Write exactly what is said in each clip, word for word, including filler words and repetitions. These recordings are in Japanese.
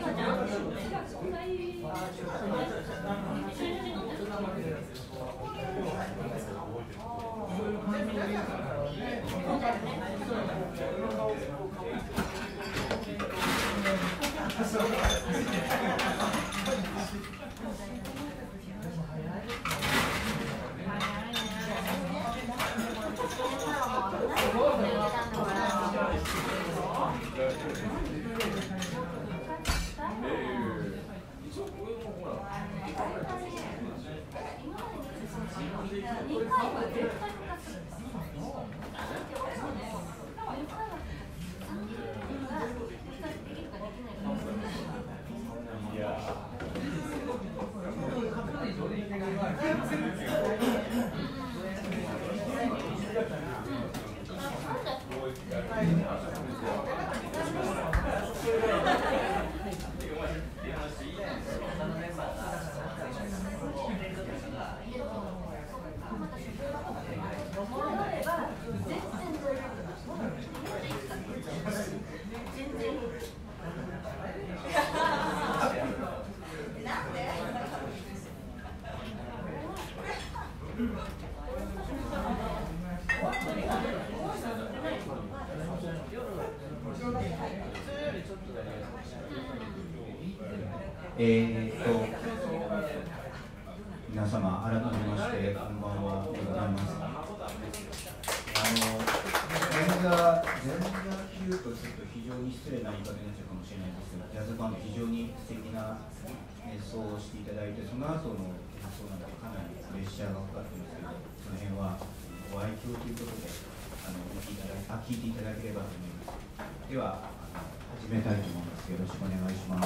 えーっと皆様改めましてこんばんはでございます。あの前座前座級とちょっと非常に失礼な言い方になっちゃうかもしれないんですけど、ジャズバンド非常に素敵な演奏をしていただいて、その後の演奏なんかかなりプレッシャーがかかってますけど、その辺はご愛嬌ということであの聞いていただあ聞いていただければと思います。ではあの始めたいと思います。よろしくお願いします。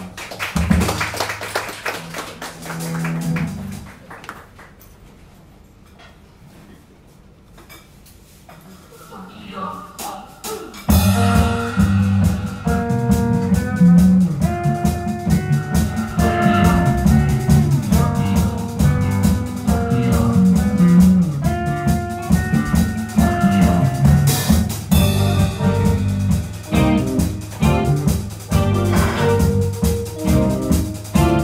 「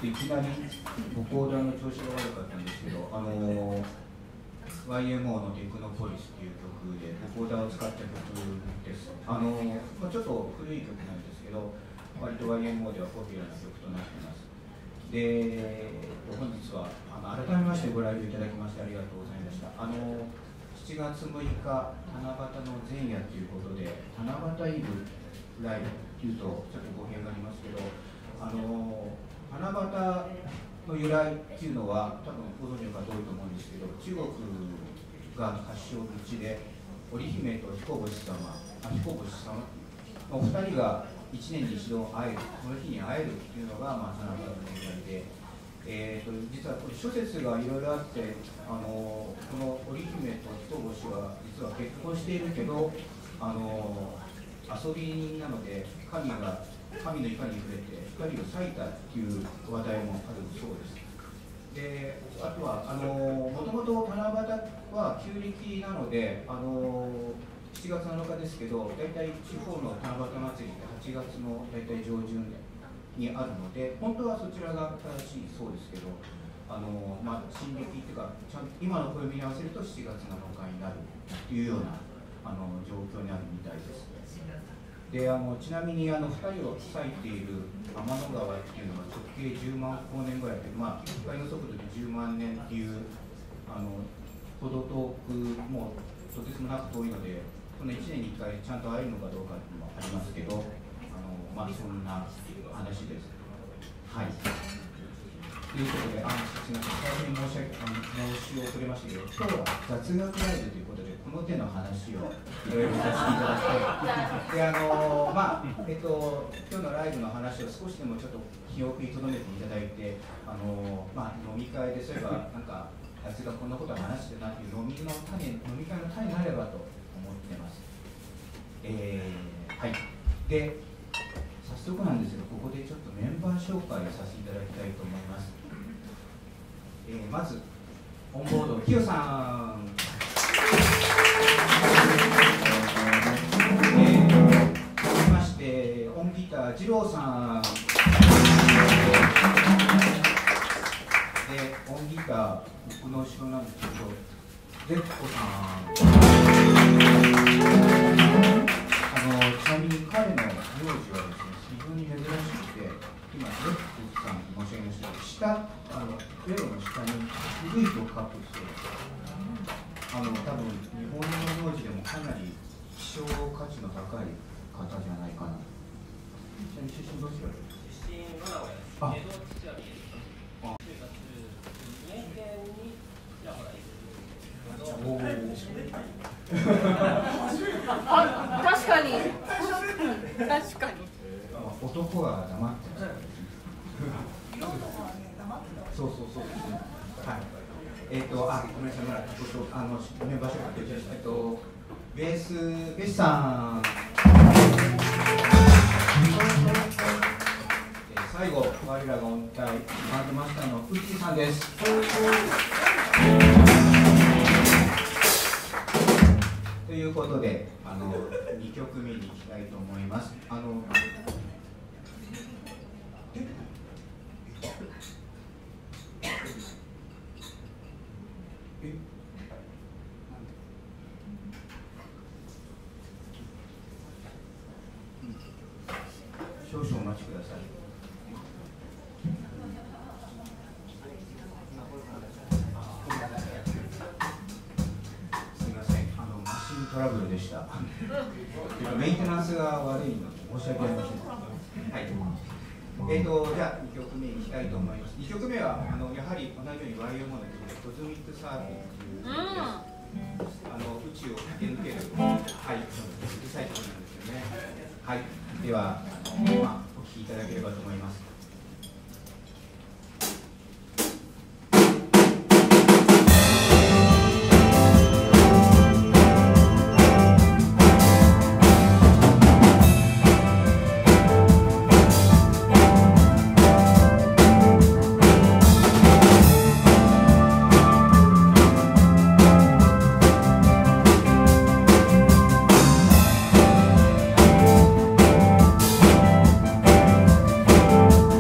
といきなりボコーダーの調子が悪かったんですけど、あの ワイエムオー のテクノポリスっていう曲でボコーダーを使った曲です。あのまあ、ちょっと古い曲なんですけど、割と ワイエムオー ではポピュラーな曲となっています。で、本日はあの改めましてご来場いただきましてありがとうございました。あのしちがつむいか、七夕の前夜ということで、七夕イブライブというとちょっと語弊がありますけど、あの七夕の由来っていうのは多分ご存知の方多いと思うんですけど、中国が発祥の地で織姫と彦星様、あ彦星様お二人がいちねんに一度会える、その日に会えるっていうのが、まあ、七夕の由来で、えー、と実はこれ諸説がいろいろあって、あのこの織姫と彦星は実は結婚しているけど、あの遊び人なので神が神の怒りに触れて光を裂いたっていう話題もあるそうです。で、あとはあのもともと七夕は旧暦なので、あのしちがつなのかですけど、大体地方の七夕祭りってはちがつの大体上旬にあるので、本当はそちらが正しいそうですけど、あのまあ、新暦っていうかちゃん今の暦に合わせるとしちがつなのかになるっていうようなあの状況にあるみたいです。で、あのちなみにあのふたりを裂いている天の川っていうのは直径じゅうまんこうねんぐらいで、まあ、光の速度でじゅうまんねんっていうあのほど遠く、もうとてつもなく遠いので、そのいちねんにいっかいちゃんと会えるのかどうかっていうのもありますけど、あの、まあ、そんな話です。はい。ということで、あのすみません、大変申し訳あの申し遅れましたけど、今日は雑学ライブということで、この手の話をいろいろさせていただきたい。で、あのまあえっと今日のライブの話を少しでもちょっと記憶に留めていただいて、あのまあ飲み会でそういえばなんかあいつがこんなことを話してたっていう飲みの種、飲み会の種になればと思ってます。えー、はい。で、早速なんですけど、ここでちょっとメンバー紹介をさせていただきたいと思います。えー、まずオンボードキヨさん、えー、続きましてオンギタージローさん、でオンギター僕の後ろなんですけどゼッコさん、あのちなみに彼の名字はですね非常に珍しくて、今ゼッコさん申し上げましたけど、下あのベロの下に古いと書くそうです。あの多分日本の名字でもかなり希少価値の高い方じゃないかな。ちなみに出身どちらですか？出身名古屋です。あ、江戸父は宮です。あ、就活にねんにちらほら行く。おお。 確かに。確かに。 男は黙ってます。そうそうそうですね。はい。えっ、ー、と、あ、ごめんなさい、まだ、あの、メンバー紹介で、えっと、ベース、ベースさん。えー、最後、我らが音体、バンドマスターのウッチーさんです。ということで、あの、にきょくめに行きたいと思います。あの。少々お待ちください。すみません、あのマシントラブルでした。メンテナンスが悪いので申し訳ありません。はい。えーと、じゃあにきょくめに行きたいと思います。にきょくめはあのやはり同じように ワイエムオー の曲でコズミックサーフィンという曲です。あの宇宙を駆け抜ける、はい、うるさい曲なんですよね。はい。では、まあ、お聴きいただければと思います。 「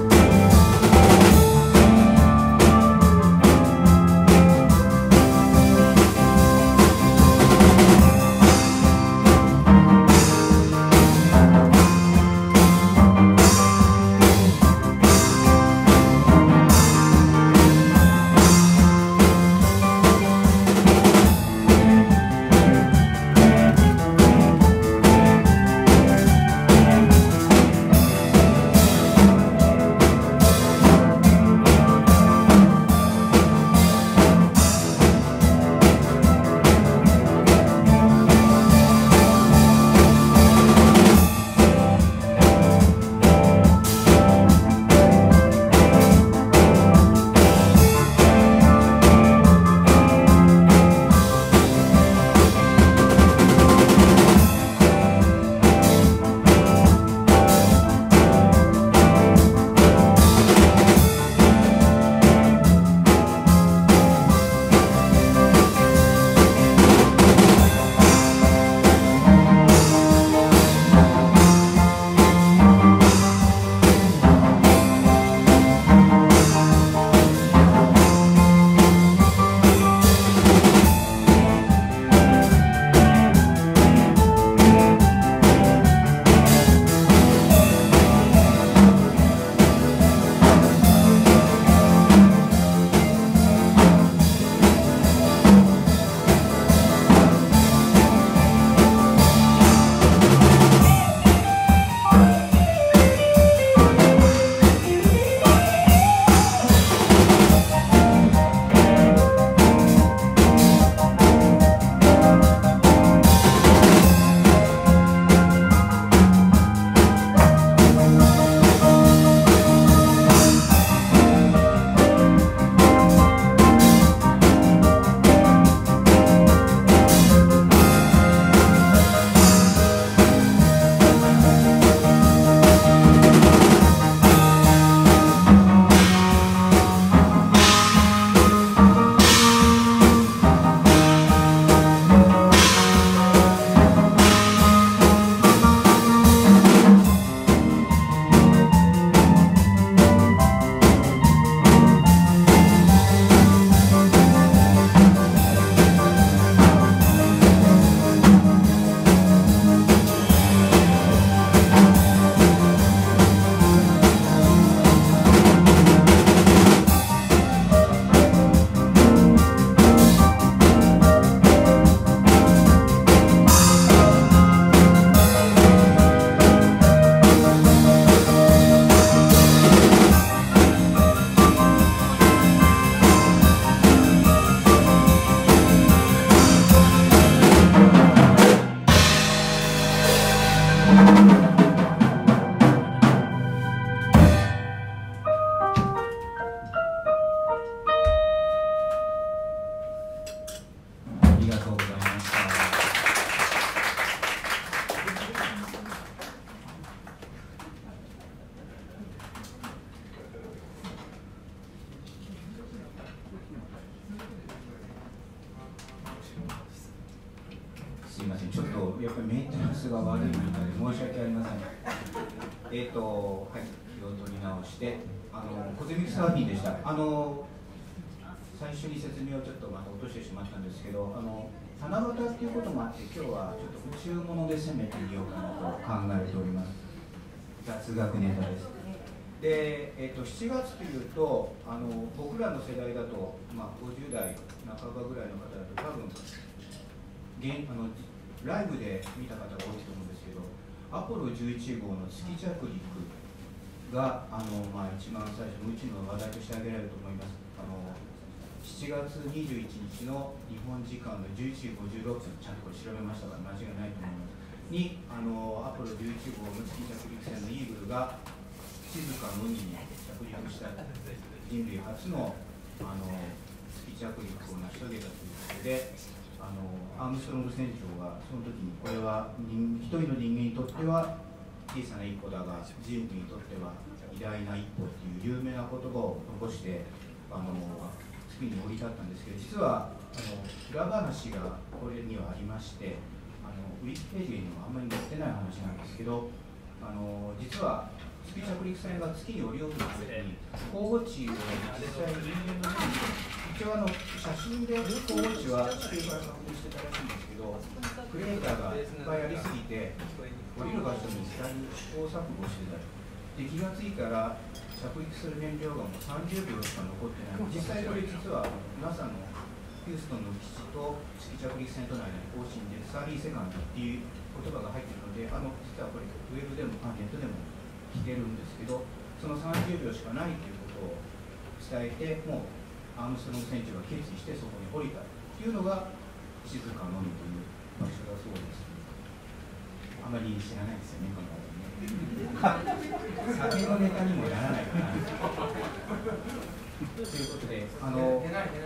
やっぱりメンテナンスが悪いみたいで申し訳ありません。えっと、はい、気を取り直して、あのコズミックサーフィンでした。あの最初に説明をちょっとまた落としてしまったんですけど、あの七夕っていうこともあって、今日はちょっと宇宙物で攻めてみようかなと考えております。雑学ネタです。で、えっと、しちがつというと、あの僕らの世代だと、まあ、ごじゅうだいなかばぐらいの方だと、多分現あのライブで見た方が多いと思うんですけど、アポロじゅういち号の月着陸があの、まあ、一番最初の宇宙の話題として挙げられると思います。あのしちがつにじゅういちにちの日本時間のじゅういちじごじゅうろっぷん、ちゃんとこれ調べましたから間違いないと思います。にあのアポロじゅういち号の月着陸船のイーグルが静かの海に着陸した人類初のあの月着陸を成し遂げたということで、あのアームストロング船長がその時にこれは人一人の人間にとっては小さな一歩だが人類にとっては偉大な一歩っていう有名な言葉を残してあの月に降り立ったんですけど、実はあの裏話がこれにはありまして、あのウィキペディアにもあんまり載ってない話なんですけど、あの実は月着陸船が月に降りようとした時に候補地を実際に人間の目に一応あの写真で候補地は地球から確認してたらしいんですけど、クリエイターがいっぱいありすぎて降りる場所に試行錯誤してたりで、気がついたら着陸する燃料がもうさんじゅうびょうしか残ってない。実際これ実は ナサ のヒューストンの基地と月着陸船との間に更新でサーリーセカンドっていう言葉が入っているので、あの実はこれウェブでもネットでも聞けるんですけど、そのさんじゅうびょうしかないということを伝えて、もうアームストロング船長が決意してそこに降りたというのが静かのみという場所だそうです。あまり知らないですよね、この方ね。酒のネタにもならないかなということで、あの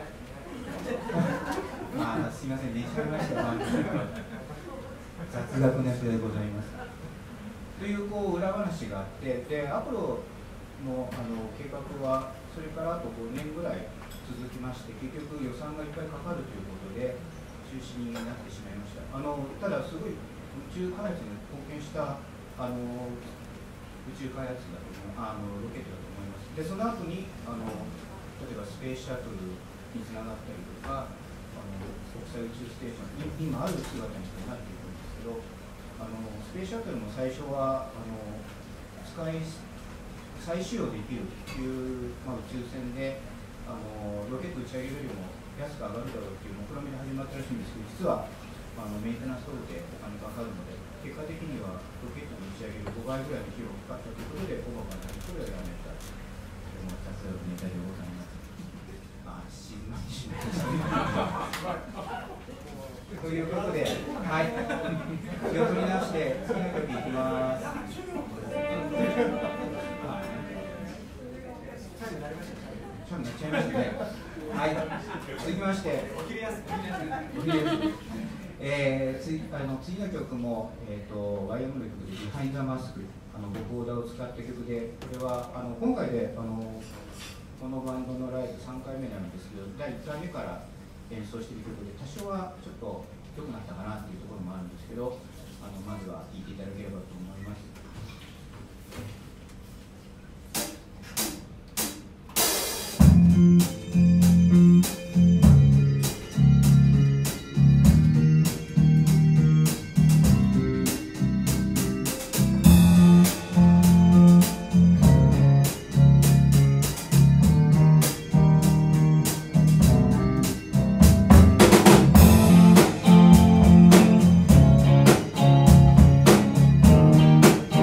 まあすみません、寝ちゃいました。雑学ネタでございます。というこう裏話があって、でアポロ の, あの計画はそれからあとごねんぐらい続きまして、結局予算がいっぱいかかるということで中止になってしまいました。あのただすごい宇宙開発に貢献したあの宇宙開発だと思うあのロケットだと思います。でその後にあの例えばスペースシャトルにつながったりとか、あの国際宇宙ステーションに今ある姿になっていくんですけど、あのスペースシャトルも最初はあの使い再使用できるという、まあ、宇宙船であのロケット打ち上げるよりも安く上がるだろうという目論見で始まったらしいんですけど、実はあのメンテナンス等でお金かかるので、結果的にはロケットの打ち上げるごばいぐらいの費用がかかったということでオバマがそれをやめたというのが雑学ネタでございます。まあ静まりしないですね。ということで、はい、気を取り直して次の曲いきます。ちょっとなっちゃいましたね。はい、続きまして、お昼休み。えー、次, あの次の曲も、えー、と ワイエム の曲で「Behind the Mask」あのレコーダーを使った曲で、これはあの今回であのこのバンドのライブさんかいめなんですけど、だいいっかいめから演奏している曲で、多少はちょっと良くなったかなっていうところもあるんですけど、あのまずは聴いていただければと思います。 「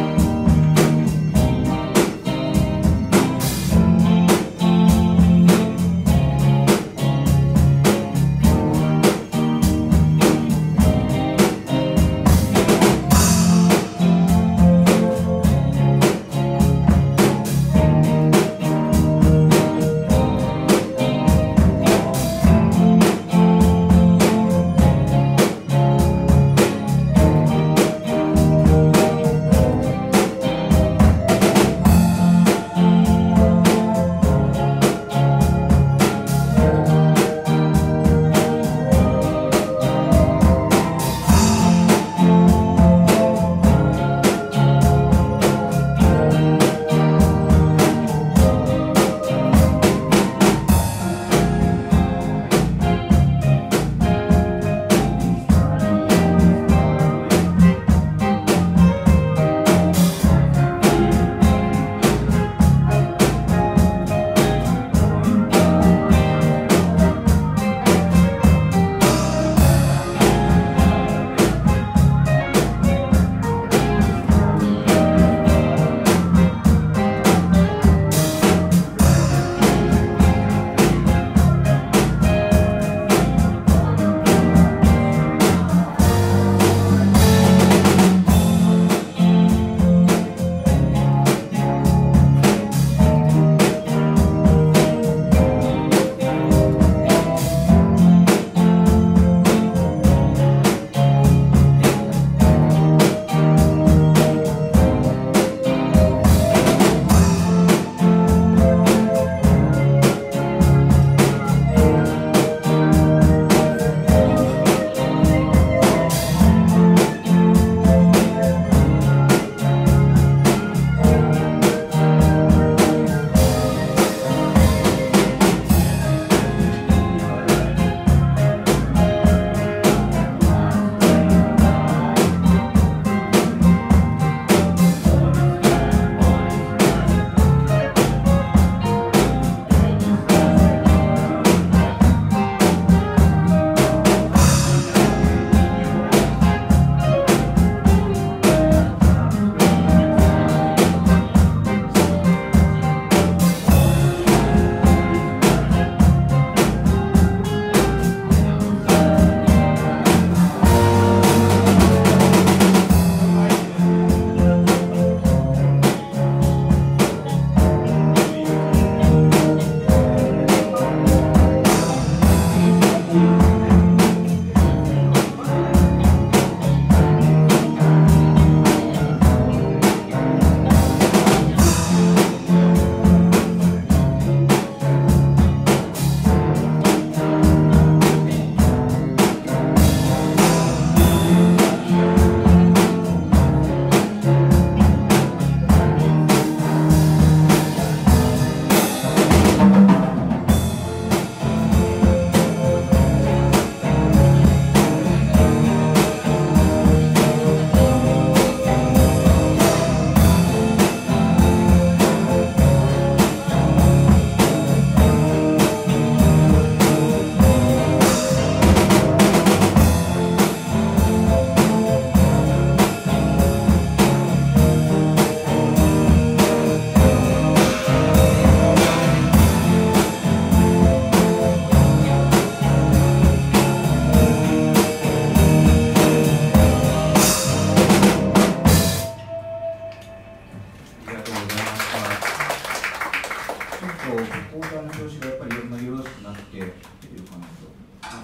講座の調子がやっぱりまあよろしくなってきてるかなと。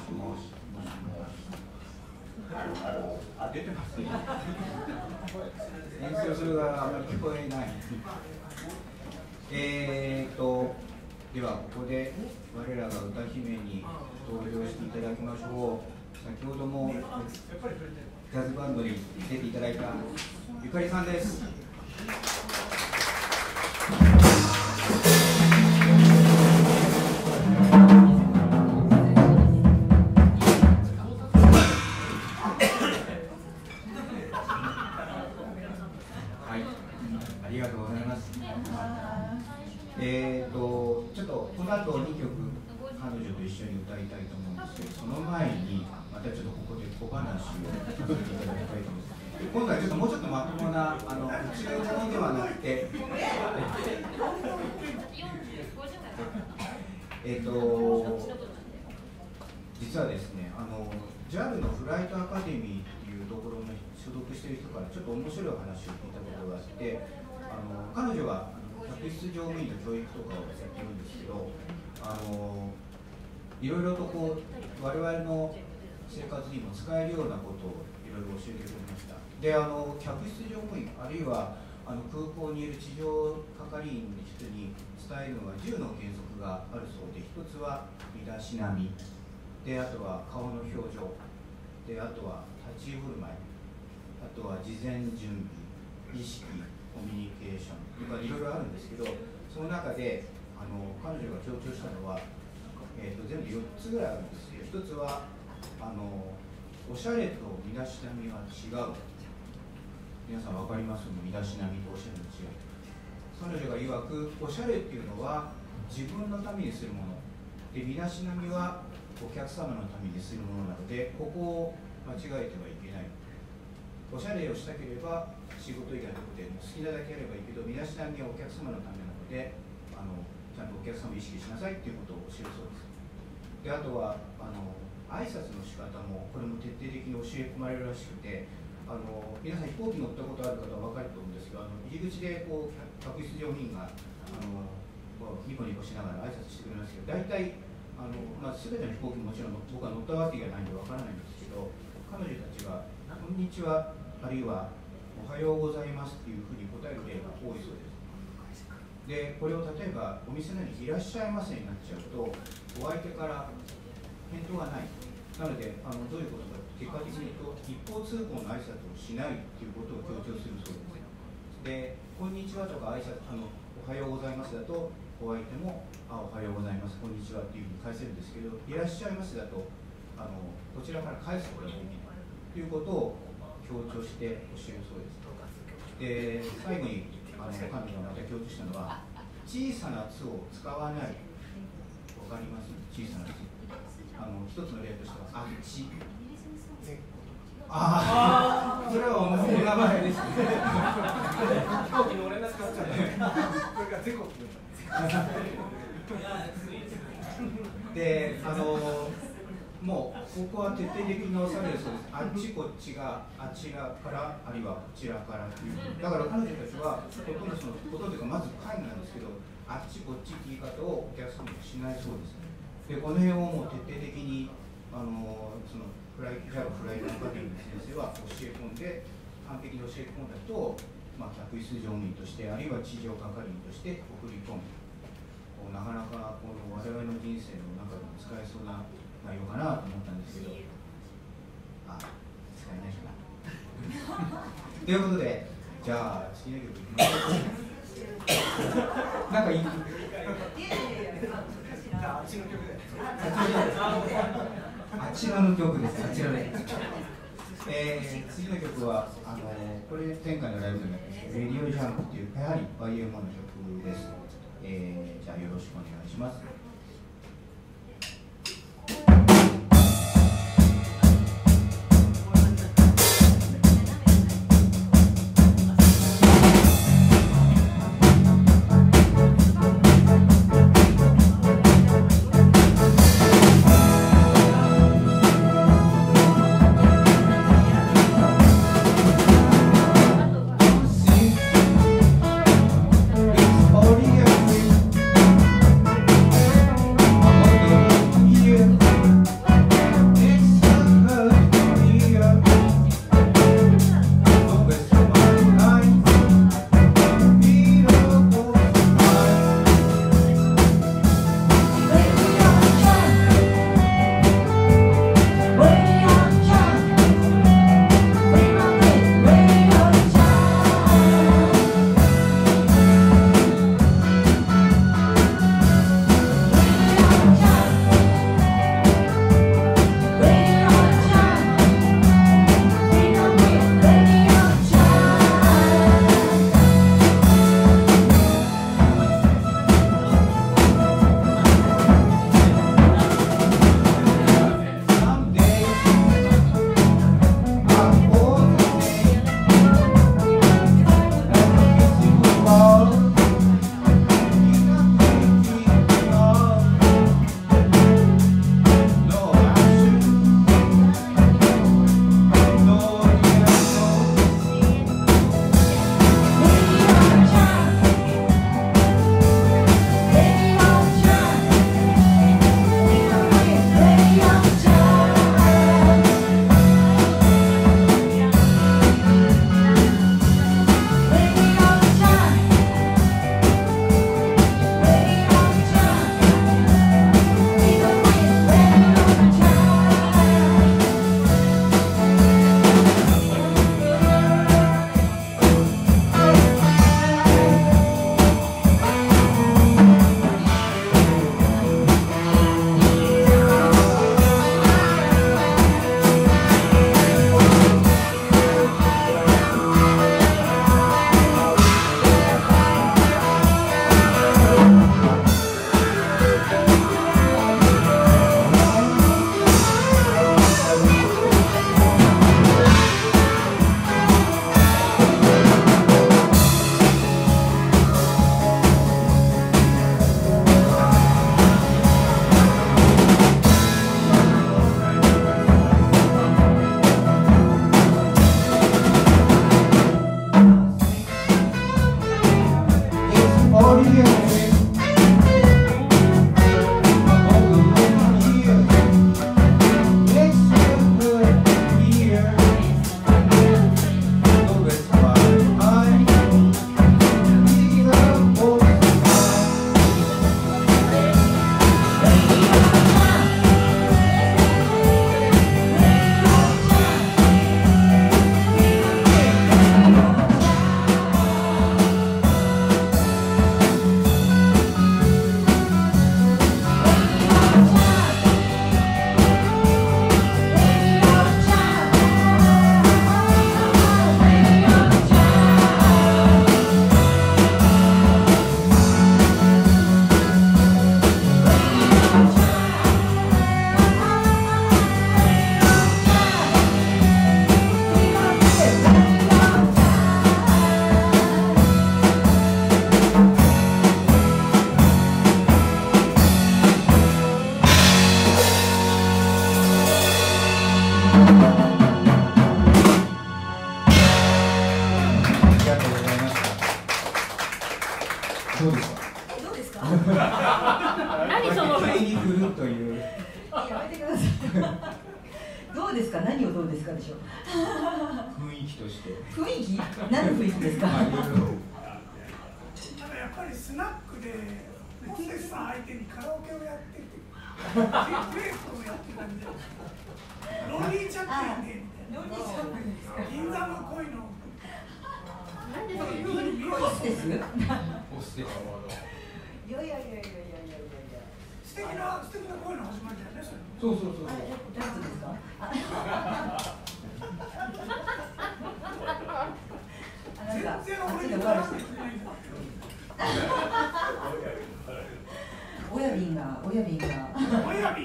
あ、出てますね。演奏するがあまり聞こえない。えーと、ではここで我らが歌姫に登場していただきましょう。先ほどもジャズバンドに出ていただいたゆかりさんです。えーと、ちょっとこの後にきょく彼女と一緒に歌いたいと思うんですけど、その前にまたちょっとここで小話をさせていただきたいと思います。今回ちょっともうちょっとまともなあのうちのものではなくて、えっと実はですね、あの ジャル のフライトアカデミーっていうところに所属している人からちょっと面白い話を聞いたことがあって、あの彼女は客室乗務員の教育とかをやってるんですけど、あのいろいろとこう我々の生活にも使えるようなことをいろいろ教えてくれました。で、あの客室乗務員あるいはあの空港にいる地上係員の人に伝えるのはじゅうの原則があるそうで、一つは身だしなみで、あとは顔の表情で、あとは立ち振る舞い、あとは事前準備、意識、コミュニケーションとかいろいろあるんですけど、その中であの彼女が強調したのは、えー、と全部よっつぐらいあるんですよ。ひとつはあのおしゃれと身だしなみは違う。皆さん分かりますよね、身だしなみとおしゃれの違い。彼女が曰く、おしゃれっていうのは自分のためにするもので、身だしなみはお客様のためにするものなので、ここを間違えてはいけない。おしゃれをしたければ仕事以外のことで好きなだけやればいいけど、身だしなみはお客様のためなので、あのちゃんとお客様を意識しなさいっていうことを教えるそうです。で、あとはあの挨拶の仕方もこれも徹底的に教え込まれるらしくて、あの皆さん飛行機乗ったことある方は分かると思うんですけど、あの入り口でこう客室乗務員があのこうニコニコしながら挨拶してくれますけど、大体あの、まあ、全ての飛行機ももちろん僕は乗ったわけがないんで分からないんですけど、彼女たちは「こんにちは」あるいは「おはようございます」っていうふうに答える例が多いそうです。で、これを例えばお店のように「いらっしゃいませ」になっちゃうと、お相手から返答がない。なので、あのどういうことか、結果的に言うと、一方通行の挨拶をしないということを強調するそうです。で、こんにちはとか挨拶、あのおはようございますだと、お相手も、あ、おはようございます、こんにちはっていうふうに返せるんですけど、いらっしゃいますだと、あのこちらから返すことができないということを強調して教えるそうです。で、最後にあの彼女がまた強調したのは、小さな「つ」を使わない。わかります？小さな「つ」。あの一つの例としては、あっち。ああ、それはお名前ですね。飛行機乗れなくなっちゃった。これがゼコって言うんで、あのもうここは徹底的に直されるそうです。あっちこっちがあちらからあるいはこちらからという。だから彼女たちはほとんどそのほとんどというかまず会議なんですけど、あっちこっちって言い方をお客様にしないそうです。で、この辺をもう徹底的にあのそのフライジャルフライトアカデミーの先生は教え込んで、完璧に教え込んだ人を、まあ、客室乗務員としてあるいは地上係員として送り込む。こうなかなかこの我々の人生の中でも使えそうな内容かなと思ったんですけど、あ、使えないかな。ということで、じゃあ次の曲いきましょう。なんかいい。あっちの曲で。あちらの曲です。あちらで。えー、次の曲はあのこれ前回のライブでもやったんですけど、レディオジャンプっていうやはり ワイエムオー の曲です。えー、じゃあよろしくお願いします。It's 何その雰囲気に振るという。 やめてください。どうですか、何をどうですかでしょう。 雰囲気として。 雰囲気、何の雰囲気ですか。 ただやっぱりスナックでホステスさん相手にカラオケをやってて、デュエットをやってたんで、ロンリーチャップリンでみたいな。銀座の恋の。 なんでそれホステス？ ホステス。 いやいやいやいやいやいやいや。 素敵な素敵な恋の始まりだよね、それ。 そうそうそう。 ダンスですか？ 全然俺に絡んでくれないんだ。 親瓶が親瓶が親瓶。 親瓶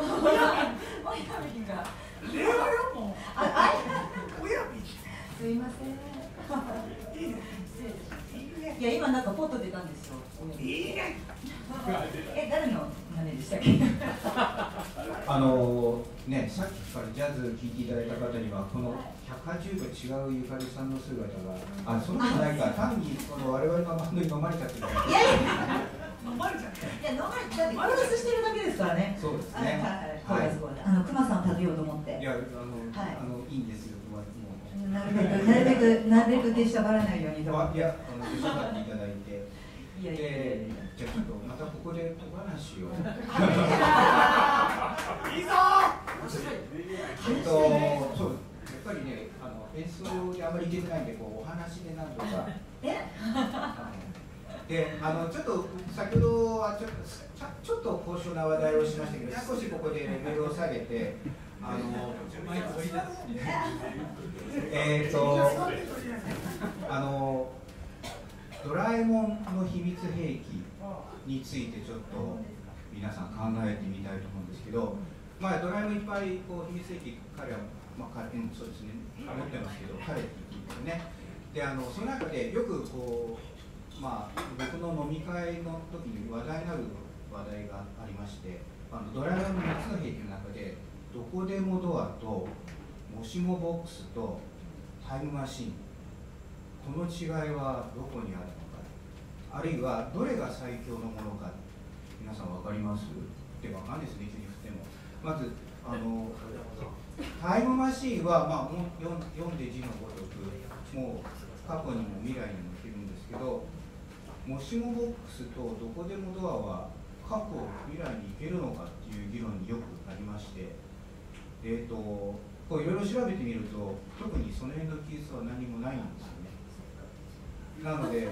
が。 令和よもう。 あ、 親瓶。 すいません。 いいね。 いや、今なんかポッと出たんですよ。 いいね。 え、誰の真似でしたっけ？ あのね、さっきからジャズ聴いていただいた方にはこのひゃくはちじゅうど違うゆかりさんの姿が、あ、そうじゃないか、単にこの我々のバンドに飲まれちゃってる。いやいや、 飲まれちゃって。 いや、飲まれちゃってコーラスしてるだけですからね。 そうですね。 はい、コーラス、あの熊さんを立てようと思って。 いや、あの、あのいいんですよ。 なるべくなるべくなるべく手下がらないようにと。 いや、あの手下がっていただいて。 いやいやいや。 じゃあちょっとまたここで小話を。 いいぞ。 えっと、そう、やっぱりね、あの演奏であまりいけてないんで、こうお話でなんとか。 え？ で、あのちょっと先ほどはちょっとちょっと高尚な話題をしましたけど、少しここでレベルを下げて、あのえっとあのドラえもんの秘密兵器についてちょっと皆さん考えてみたいと思うんですけど、まあドラえもんいっぱいこう秘密兵器彼はまあ彼そうですね持ってますけど彼って言うんですね。で、あのその中でよくこうまあ僕の飲み会の時に話題になる話題がありまして、あのドラえもんのみっつの兵器の中でどこでもドアともしもボックスとタイムマシン、この違いはどこにあるのか、あるいはどれが最強のものか、皆さん分かります？って分かんないですね、急に振っても。まずあのタイムマシンは、まあ、読んで字のごとくもう過去にも未来にもいけるんですけど、もしもボックスとどこでもドアは過去未来に行けるのかっていう議論によくありまして、えーとこういろいろ調べてみると特にその辺の記述は何もないんですよね。なので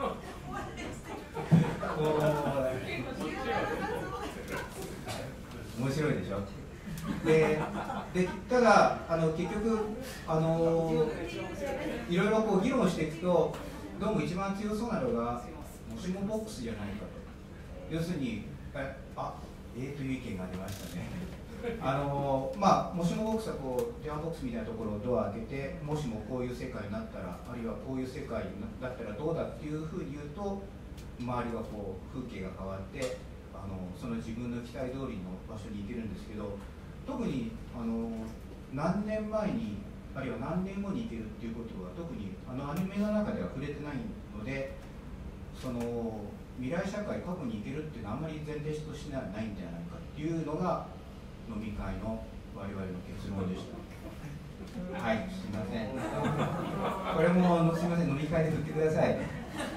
面白いでしょ。ででただあの結局あのいろいろこう議論していくと、どうも一番強そうなのがもしもボックスじゃないかと。要するにえあえーという意見が出ましたね。あのまあもしもボックスはこう電話ボックスみたいなところをドア開けて、もしもこういう世界になったら、あるいはこういう世界だったらどうだっていうふうに言うと、周りがこう風景が変わってあのその自分の期待通りの場所に行けるんですけど、特にあの何年前にあるいは何年後に行けるっていうことは特にあのアニメの中では触れてないので、その未来社会過去に行けるっていうのはあんまり前提としてはないんじゃないかっていうのが飲み会の我々の結論でした。はい、すみません。これもすみません、飲み会で振ってください。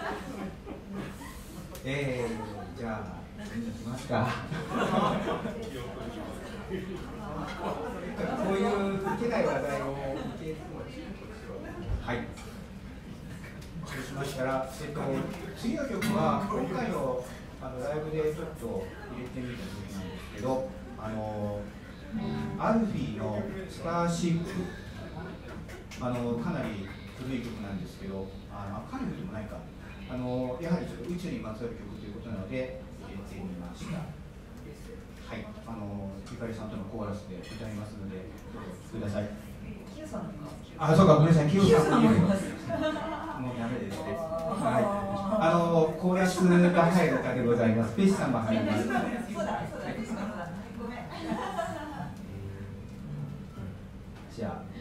えー、じゃあ行きますか。こういう受けない話題を受けはい。そうしましたら、えっと、次の曲は今回のあのライブでちょっと入れてみた曲なんですけど、あのアルフィーのスターシップ、あのかなり古い曲なんですけど、あのかなりでもないか、あのやはりちょっと宇宙にまつわる曲ということなので入れてみました。はい、あのゆかりさんとのコーラスで歌いますのでどうぞください。あ、そうか、ごめんなさい、キヨさんもいます。もうダメですね。はい、あのコーラスが入る歌でございます。ペシさんも入ります。じゃあ。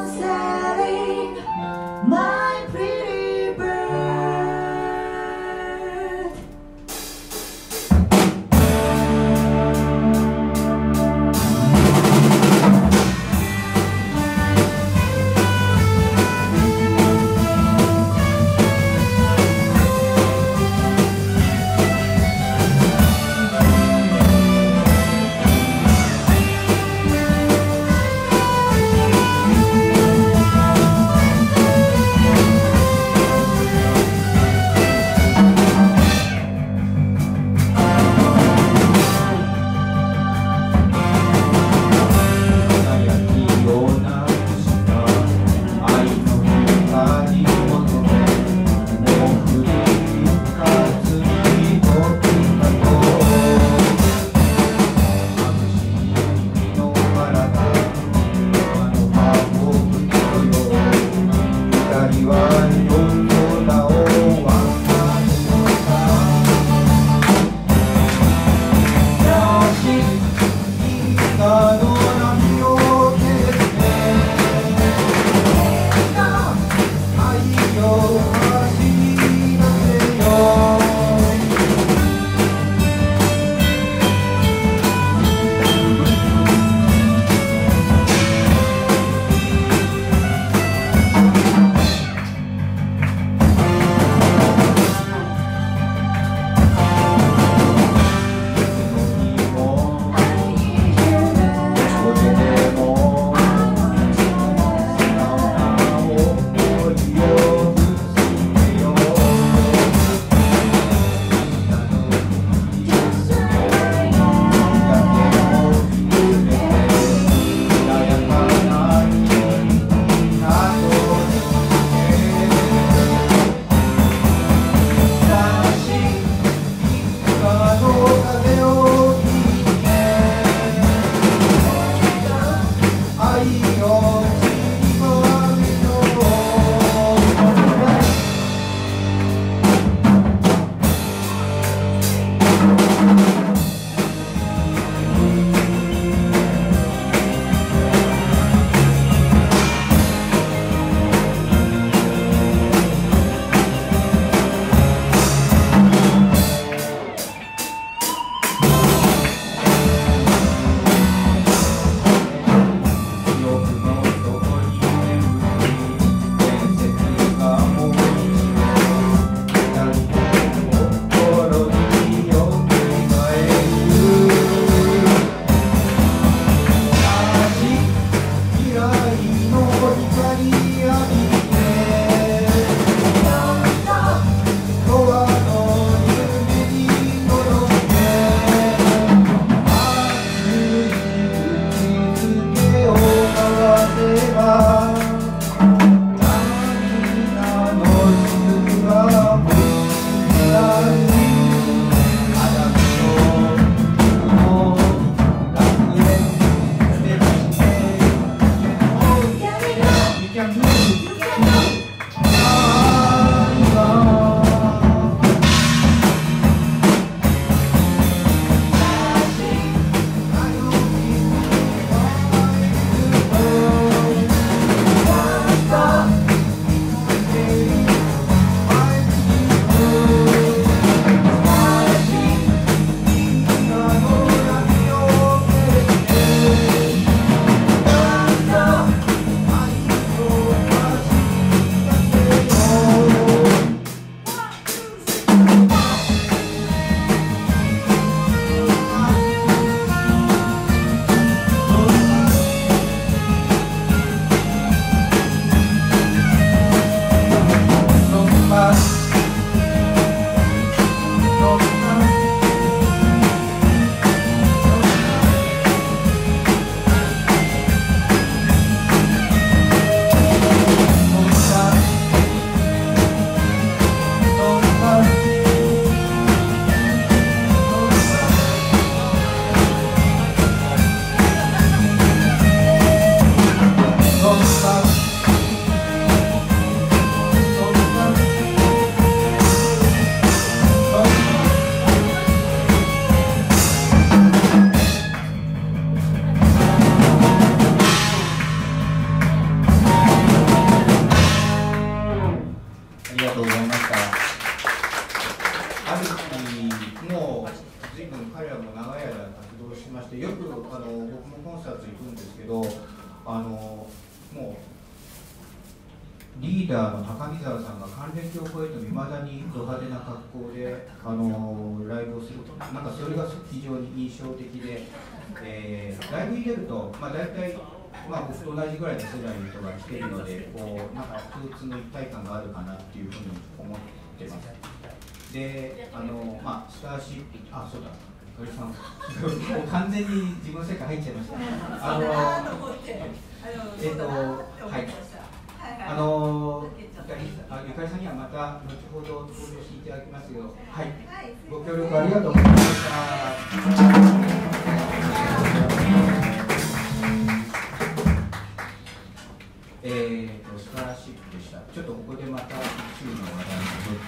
sailing, my pretty bird. ンサート行くんですけど、あのもうリーダーの高見沢さんが還暦を超えてもいまだにド派手な格好であのライブをすると、なんかそれが非常に印象的で、えー、ライブに出ると、まあ、大体、まあ、僕と同じぐらいの世代の人が来ているので、こうなんか共通の一体感があるかなっていうふうに思ってます。で、あのまあ、スターシップ、あ、そうだ、かりさん、もう完全に自分の世界入っちゃいました。あのえっと、はい。あのゆかりさんにはまた後ほど登場していただきますよ。はい、ご協力ありがとうございました。えーと、スカラシップでした。ちょっとここでまた宇宙の話題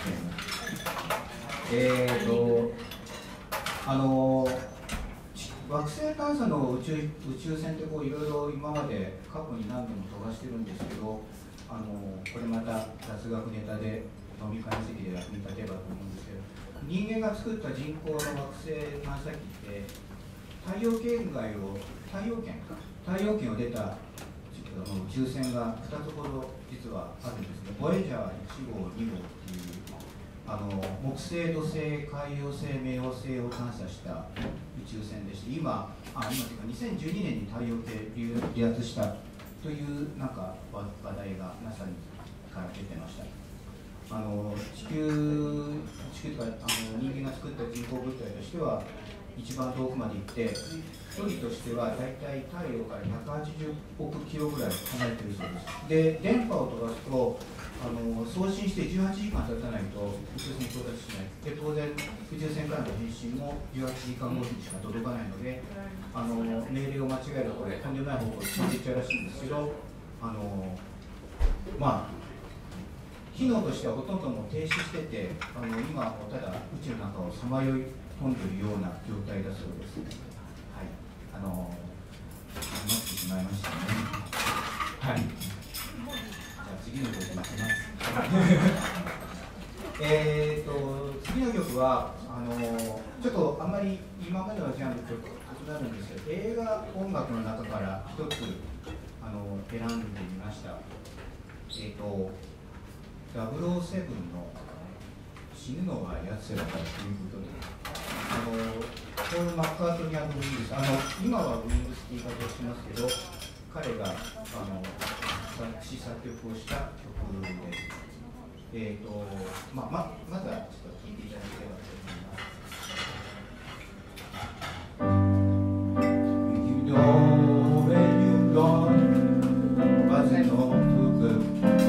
に戻っちゃいます。えーと、あの惑星探査の宇宙、宇宙船ってこういろいろ今まで過去に何度も飛ばしてるんですけど、あのこれまた雑学ネタで飲み会の席で役に立てばと思うんですけど、人間が作った人工の惑星探査機って太陽圏外を太陽圏太陽圏を出た宇宙船がふたつほど実はあるんですね。ボイジャーいち号に号っていうあの木星、土星、海洋星、冥王星を探査した宇宙船でして、今あ今というかにせんじゅうにねんに太陽系離脱したというなんか話題が ナサ から出てました。あの地球、地球とかあの人間が作った人工物体としては一番遠くまで行って、距離としてはだいたい太陽からひゃくはちじゅうおくキロぐらい離れているそうです。で、電波を飛ばすとあの送信してじゅうはちじかん経たないと宇宙船に到達しない。で、当然宇宙船からの返信もじゅうはちじかんごにしか届かないので、あの命令を間違えるとこれとんでもない方向に飛んでいっちゃうらしいんですけど、あのまあ機能としてはほとんどもう停止してて、あの今はもうただ宇宙の中をさまよい飛んでいるような状態だそうです。はい、あの待ってしまいましたね。はい。次の曲いきます。えっと次の曲はあのちょっとあんまり今までのジャンルと異なるんですけど、映画音楽の中から一つあの選んでみました。えっとダブルオーセブンの死ぬのは奴らだということで、あのポール・マッカートニー&ウィングス、あの今はウィングスって言い方をしますけど、彼があの作詞作曲をした曲です。えーとまあ、ま, まずはちょっと聴いていただければと思います。You know when you're gone, wasn't all too good.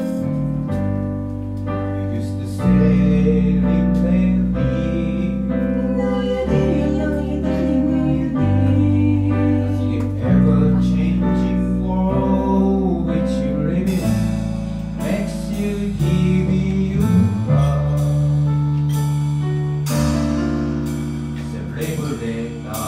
You used to say, replay me. No, you didn't, no, you didn't, no, you didn't. The ever-changing world which you live in makes you give you up. Celebrate now.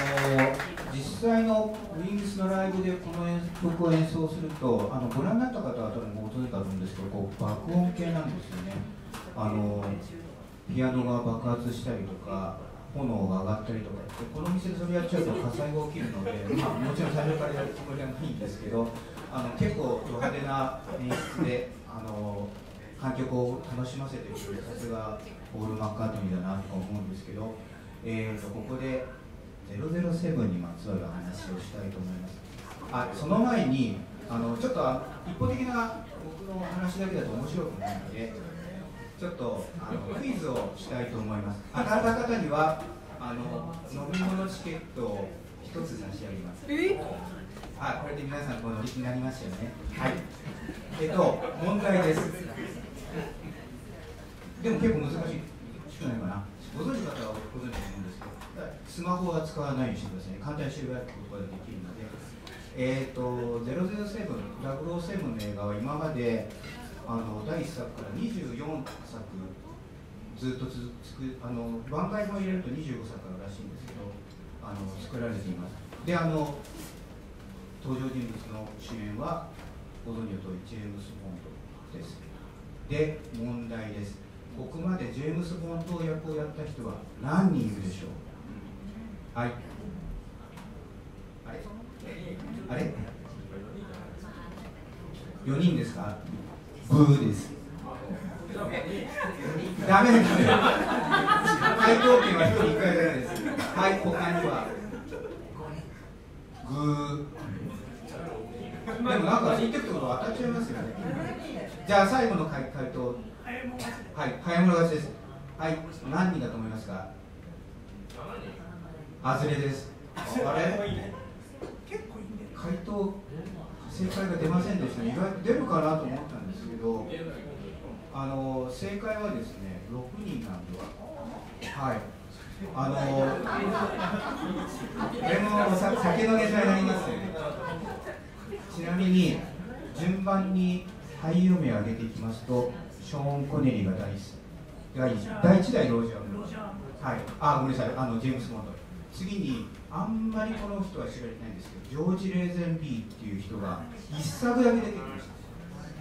の実際のウィングスのライブでこの曲を演奏すると、あのご覧になった方は多分ご存知だと思うんですけど、こう爆音系なんですよね。あのピアノが爆発したりとか、炎が上がったりとか、でこの店でそれやっちゃうと火災が起きるので、まあ、もちろん最初からやるつもりはないんですけど、あの結構ド派手な演出であの観客を楽しませてくれる、さすがポール・マッカートニーだなと思うんですけど、えー、とここでゼロゼロセブンにまつわる話をしたいと思います。あ、その前にあのちょっと一方的な僕の話だけだと面白くないので、ちょっとあのクイズをしたいと思います。当たった方にはあの飲み物チケットを一つ差し上げます。 えあ、これで皆さんこう乗り気になりましたよね。はい。えっと問題です。でも結構難しい。少ないかな。ご存知の方はご存知だと思うんですけど、スマホは使わないようにしてくださいね。簡単に調べることができるので。えっとゼロゼロセブン、ダブルオーセブンの映画は今まであのだいいっさくからにじゅうよんさくずっと続く、あの番外も入れるとにじゅうごさくあるらしいんですけど、あの作られています。で、あの登場人物の主演はご存知の通りジェームス・ボンドです。で、問題です。ここまでジェームス・ボンド役をやった人は何人いるでしょう？はい。あれあれよにんですか？ブーです。ダメです。回答権はひとりいっかいだけです。はい、他にはグー。でもなんか言ってるってことは当たっちゃいますよね。じゃあ最後の回答。はい、早物勝ちです。はい、何人だと思いますか？外れです。あれ？回答正解が出ませんでした。意外と出るかなと思ったんですけど、あの正解はですね、ろくにんなんでは。はい。あのこれもさ酒のネタになりますよね。ちなみに順番に俳優名を挙げていきますと、ショーン・コネリーが第一第一代ロジャーム。はい。あ、ごめんなさい。あのジェームス・ボンド。次にあんまりこの人は知られてないんですけど、ジョージ・レーゼンビーっていう人がいっさくだけ出てきました。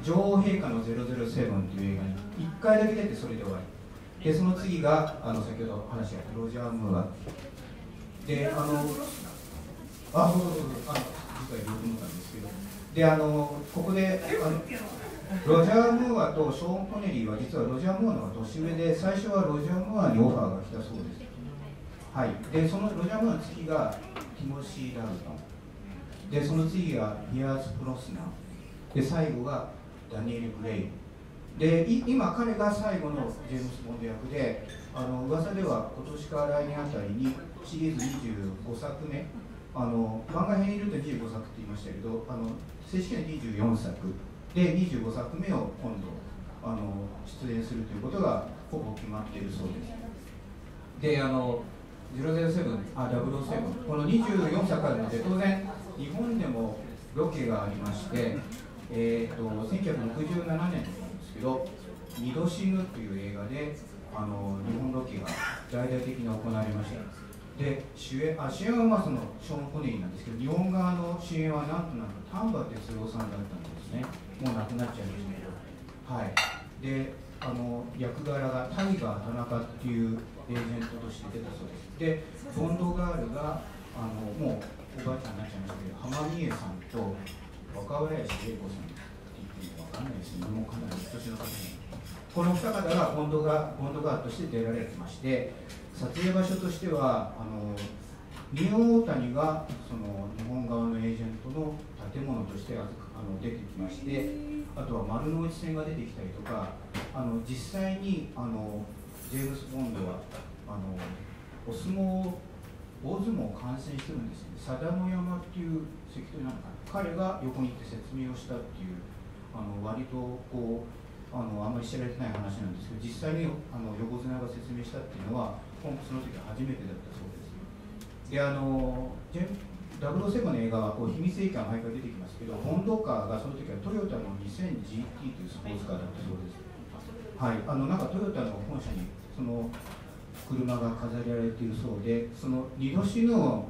女王陛下のゼロゼロセブンっていう映画にいっかいだけ出てそれで終わりで、その次があの先ほど話があったロジャー・ムーアで、あのあそうそうそうあの実は僕もなんですけど、であのここであのロジャー・ムーアとショーン・コネリーは実はロジャー・ムーアの方が年上で、最初はロジャー・ムーアにオファーが来たそうです。はい、でそのロジャー・ムーアの次がティモシー・ダルトンで、その次がピアーズ・プロスナーで、最後がダニエル・グレイで、今彼が最後のジェームス・ボンド役で、あの噂では今年から来年あたりにシリーズにじゅうごさくめ、あの番外編にいるとにじゅうごさくって言いましたけど、あの正式にはにじゅうよんさくでにじゅうごさくめを今度あの出演するということがほぼ決まっているそうです。で、あのゼロゼロセブン、あ、ダブルオーセブン、このにじゅうよんさくあるので、当然日本でもロケがありまして、えー、とせんきゅうひゃくろくじゅうななねんなんですけど、二度死ぬという映画であの日本ロケが大々的に行われました。で、主演あ主演はまあそのショーン・コネリーなんですけど、日本側の主演はなんとなんと丹波哲郎さんだったんですね。もう亡くなっちゃいましたけど、はい。で、あの役柄がタイガー田中っていうエージェントとして出たそうです。で、ボンドガールがあのもうおばあちゃんになっちゃいましたけど、浜美恵さんと若林玲子さんって言っても分かんないですね。もうかなり年の方に。この二方がボンドガボンドガールとして出られてまして、撮影場所としてはあのニューオータニがその日本側のエージェントの建物としてあの出てきまして、あとは丸の内線が出てきたりとか、あの実際にあのジェームス・ボンドはあのお相撲大相撲を観戦してるんですね。佐田の山っていう関取なのかな、彼が横に行って説明をしたっていう、あの割とこうあのあんまり知られてない話なんですけど、実際にあの横綱が説明したっていうのは本その時は初めてだったそうです。で、あのダブルオーセブンの映画はこう秘密兵器が毎回出てきますけど、ボンドカーがその時はトヨタの にせんジーティー というスポーツカーだったそうです。はい、あのなんかトヨタの本社にその車が飾られているそうで、その二度死ぬを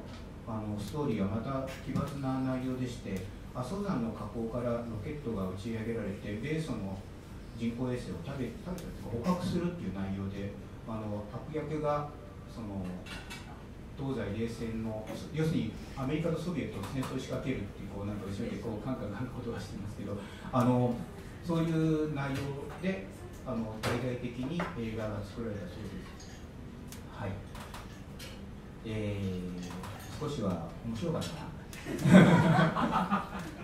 あのストーリーはまた奇抜な内容でして、阿蘇山の火口からロケットが打ち上げられて、米ソの人工衛星を食べ食べたというか捕獲するっていう内容で、あの悪役がその東西冷戦の、要するにアメリカとソビエトを戦争を仕掛けるっていう、こうなんか後ろでこうカンカンカンことはしてますけど、あのそういう内容であの大々的に映画が作られたそうです。はい。えー、少しは面白かったな。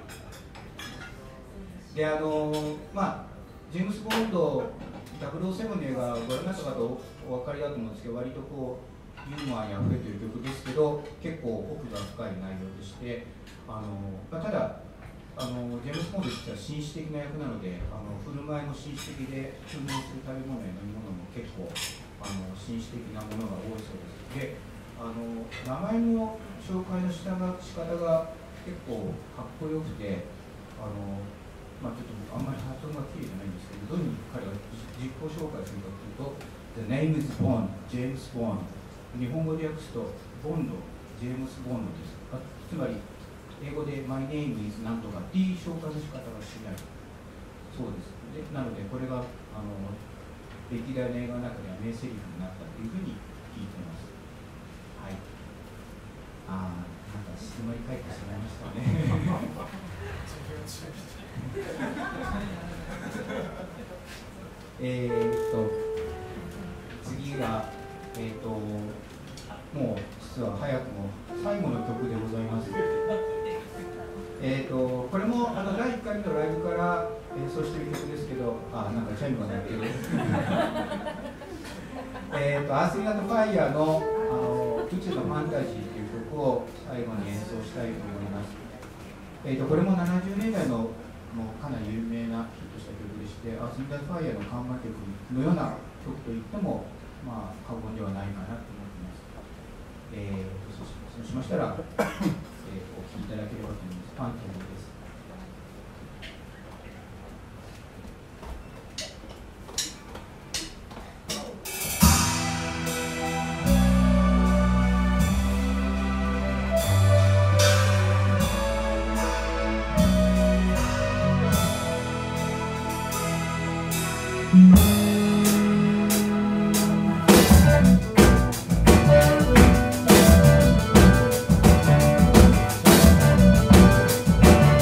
で、あのまあジェームス・ボンドダブルオーセブンの映画ご覧になった方お分かりだと思うんですけど、割とこうユーモアにあふれている曲ですけど、結構奥が深い内容でして、あのまあ、ただあのジェームス・ボンド実は紳士的な役なので、あの振る舞いも紳士的で、注文する食べ物や飲み物も結構あの紳士的なものが多いそうです。で、あの名前の紹介の仕方が仕方が結構かっこよくて、あのまあ、ちょっとあんまり発音がきれいじゃないんですけど、どういうふうに彼が自己紹介するかというと、The name is Bond, James Bond。日本語で訳すと、ボンド、ジェームス・ボンドです。あつまり、英語で My name is なんとかっていう紹介の仕方がしない。そうです。でなので、これがあの歴代の映画の中では名台詞になったというふうに聞いてます。はい。ああ、なんか静まり返ってしまいましたね。えーっと、次が、えーっと、もう実は早くも最後の曲でございます。えーとこれもあのだいいっかいめのライブから演奏している曲ですけど、あ、なんかチャイムが鳴ってる。えーとアース・アンド・ファイヤーのあの宇宙のファンタジーという曲を最後に演奏したいと思います。えーとこれもななじゅうねんだいのもうかなり有名なヒットした曲でして、アース・アンド・ファイヤーの看板曲のような曲といっても、まあ、過言ではないかなと思っています。えー、そうしましたら、えー、お聴きいただければと思います。ファントムです。 「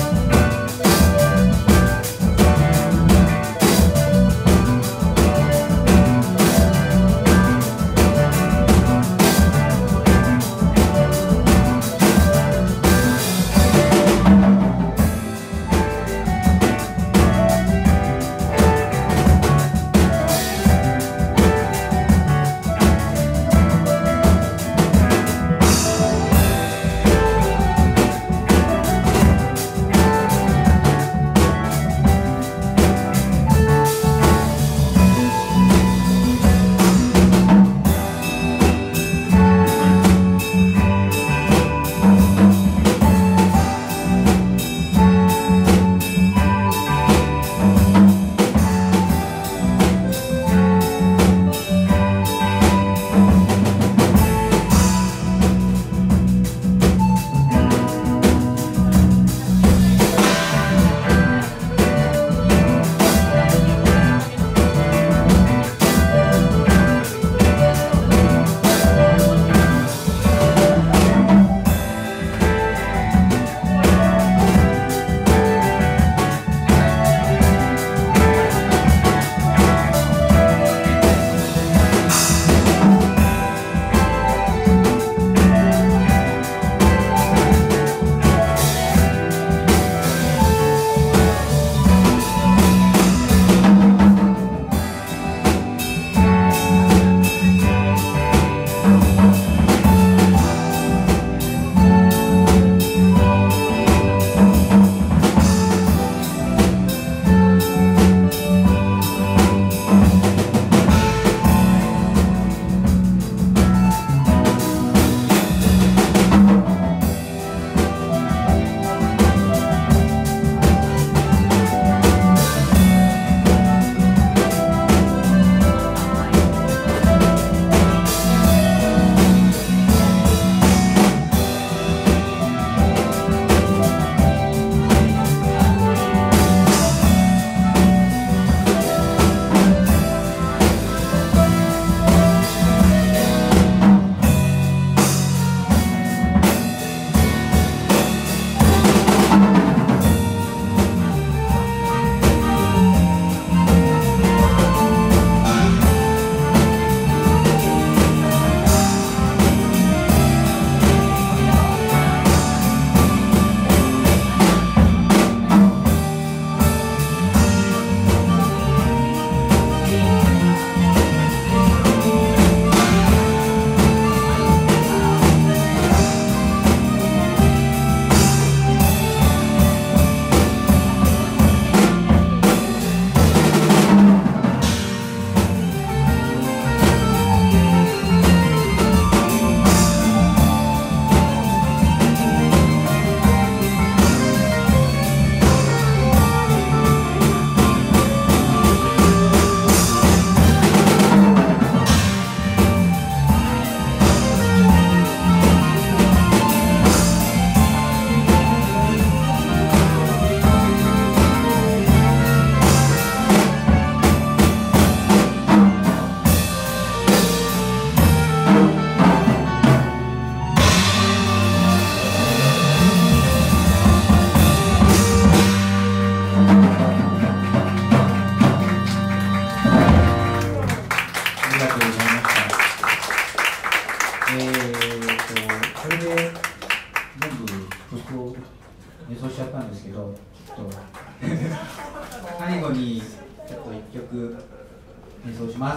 全部曲を演奏しちゃったんですけど、ちょっと最後にちょっといっきょく演奏します。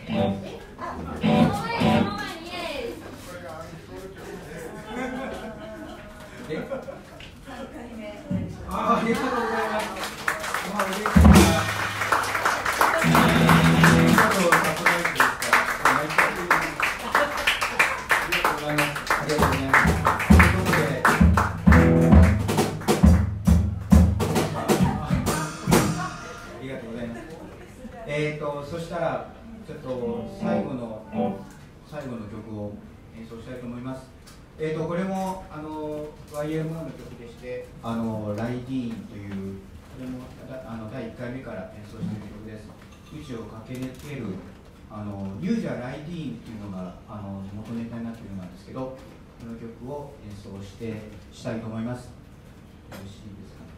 あありがとうございます。まあ嬉しいな。ありがとうサプライズですか。ありがとうございます。ありがとうございます。ということで、ありがとうございます。えっとそしたらちょっと最後の最後の曲を演奏したいと思います。えー、とこれもあの ワイエムワン の曲でして「あのライディーン」というこれもあのだいいっかいめから演奏している曲です。宇宙を駆け抜けるあのユージャーライディーンというのがあの元ネタになっているのなんですけど、この曲を演奏してしたいと思います。よろしいですかね。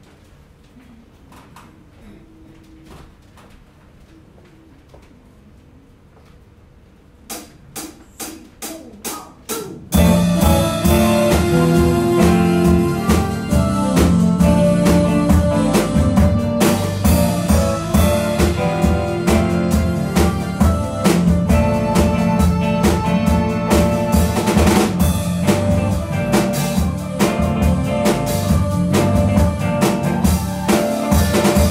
「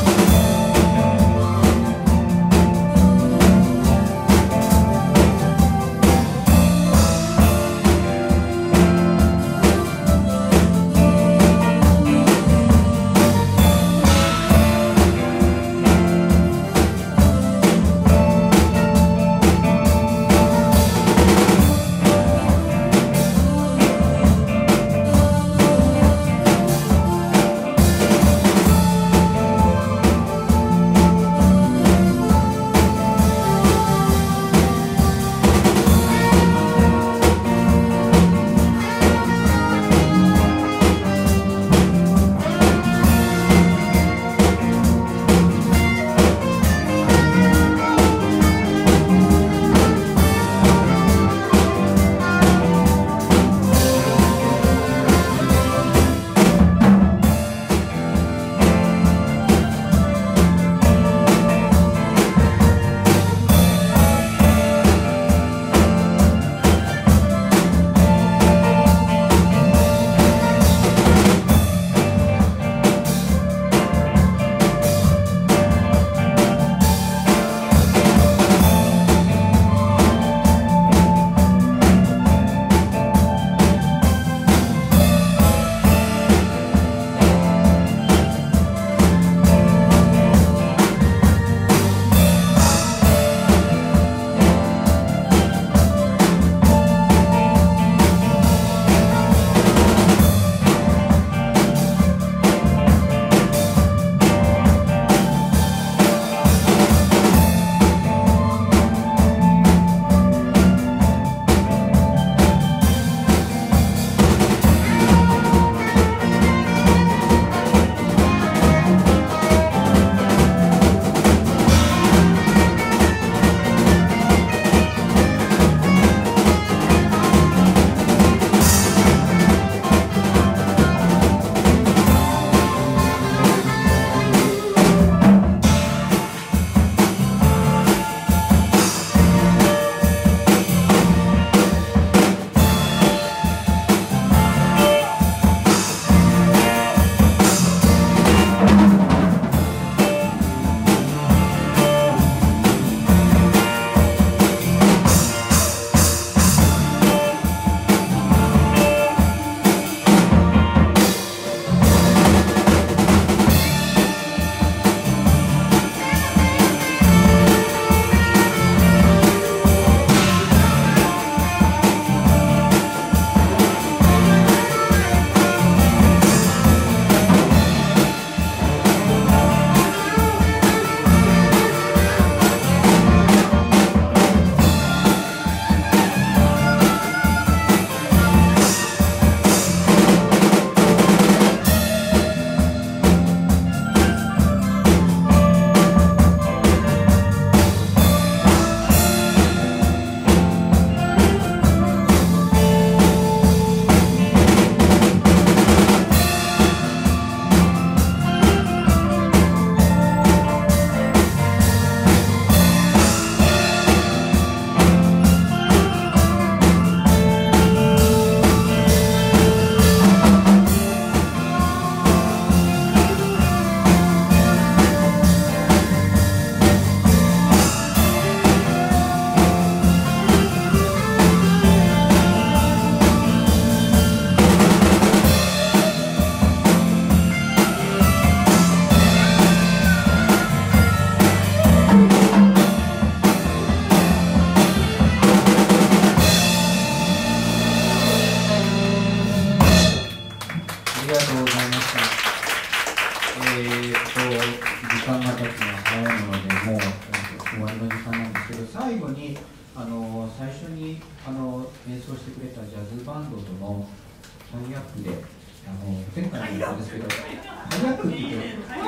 がとうございました。えー、っと時間が経つのは早いので、もう終わりの時間なんですけど、最後にあの最初にあの演奏してくれたジャズバンドとのタイアップで、あの前回のことですけど、タイアップって言っていいですか？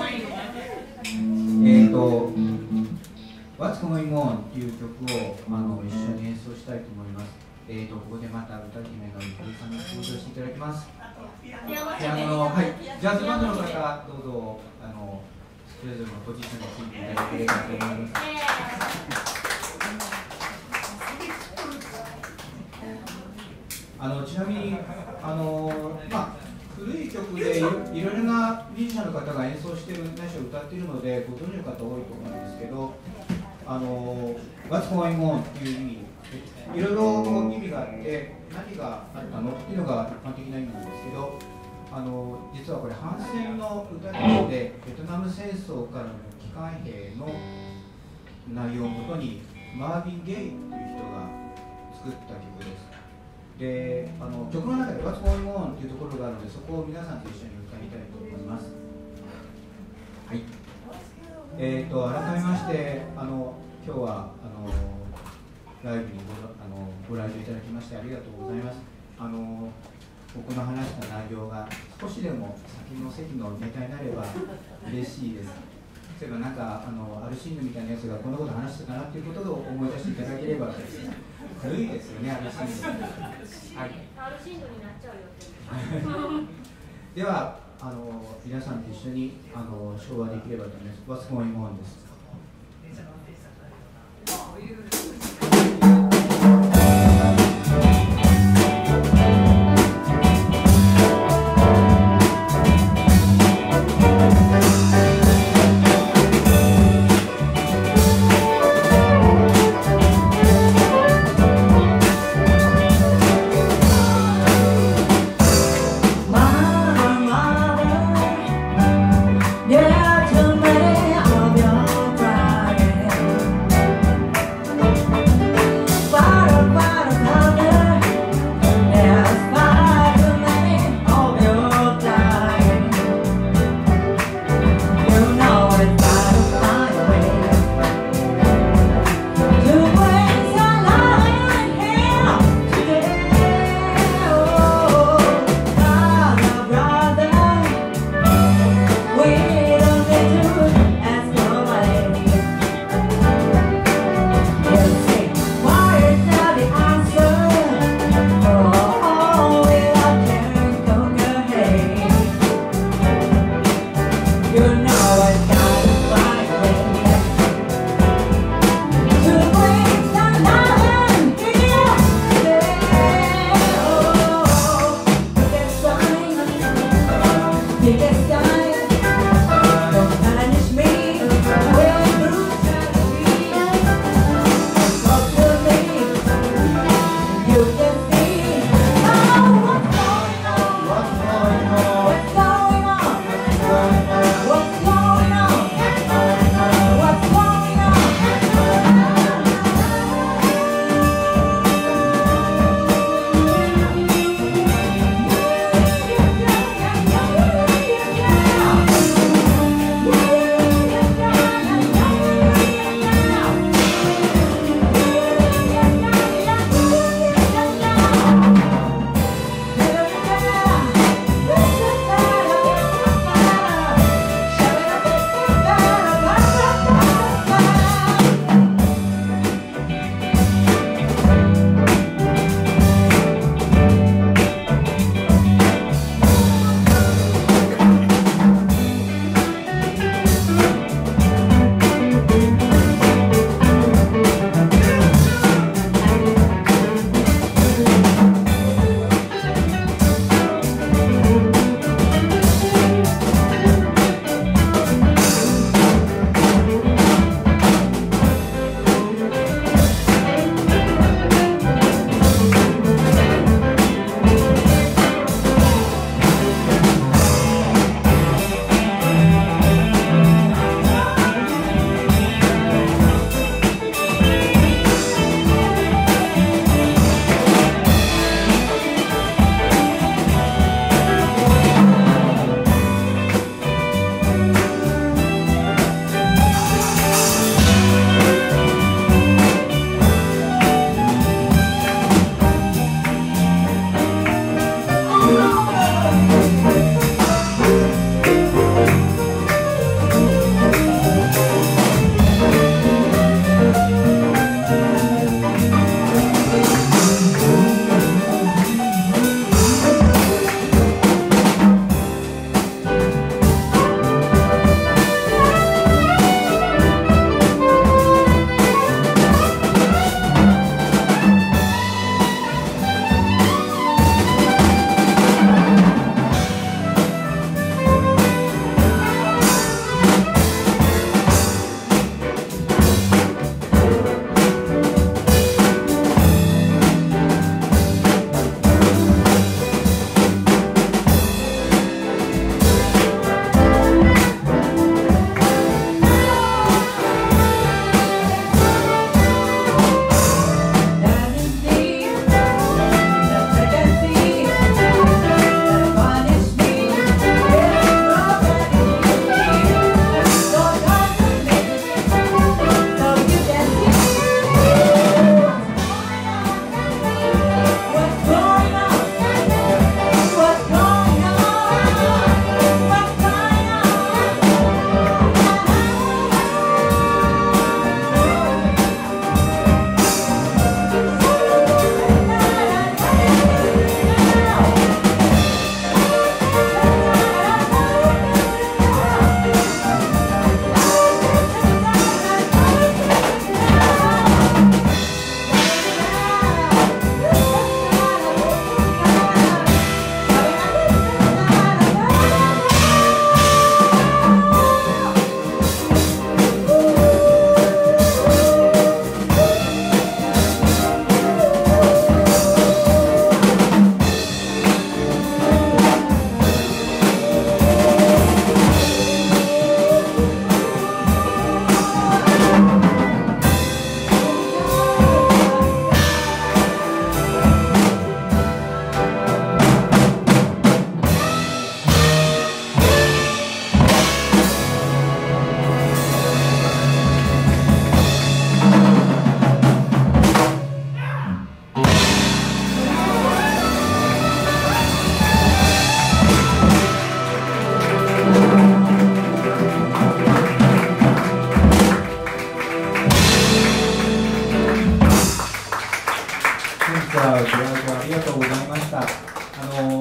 えー、っと「What's Going On」っていう曲をあの一緒に演奏したいと思います。えー、とここでまた歌姫のゆかりさんに登場していただきます。ピアノの、はい、ジャズバンドの方、どうぞあのそれぞれのポジションについていただければと思います。あのちなみにあの、まあ、古い曲でいろいろなミュージシャンの方が演奏している、ないしは歌っているのでご存知の方多いと思うんですけど、あの What's Going On っていう意味、いろいろ意味があって何があったのっていうのが一般的な意味なんですけど、あの実はこれ反戦の歌でして、ベトナム戦争からの帰還兵の内容をもとにマーヴィン・ゲイっていう人が作った曲です。で、あの曲の中で What's Going On っていうところがあるので、そこを皆さんと一緒に歌いたいと思います。はい。えーと改めましてあの今日はあのライブに ご, あのご来場いただきましてありがとうございます。あの僕の話した内容が少しでも先の席のネタになれば嬉しいです。例えばなんかあのアルシンドみたいなやつがこんなこと話してたなっていうことを思い出していただければです。古いですよね、アルシンド。はい。 アルシンドになっちゃうよって。 ではあの皆さんと一緒にあの唱和できればと思います。What's Going On です。 Yeah, too many of your driving.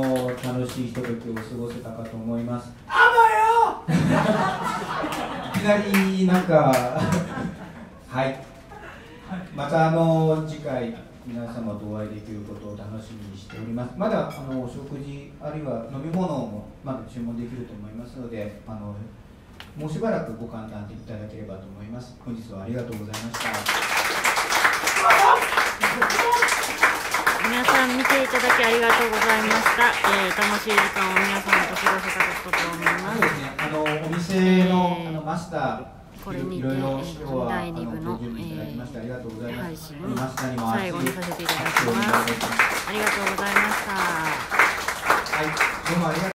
の楽しいひとときを過ごせたかと思います。 あばよいきなりなんかはい、またあの次回皆様とお会いできることを楽しみにしております。まだあのお食事あるいは飲み物もまだ注文できると思いますので、あのもうしばらくご歓談いただければと思います。本日はありがとうございました。 皆さん見ていただきありがとうございました。えー、楽しい時間を皆様と過ごせたことと思います。 そうですね、あのお店の、えー、あのマスターこれにて、 いろいろ今日はだいに部の配信を最後にさせていただきます。ありがとうございました。 はい、どうもありがとう。